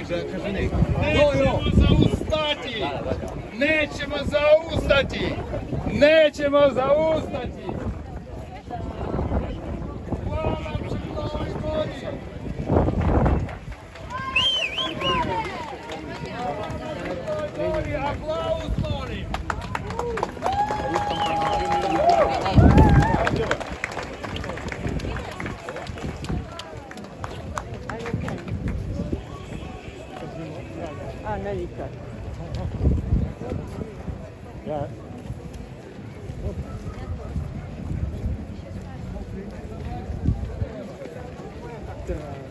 Nećemo zaustati! Nećemo zaustati! Nećemo zaustati! Hvala Crnoj Gori! Aplauz molim! Ah, ne nikad. Ja.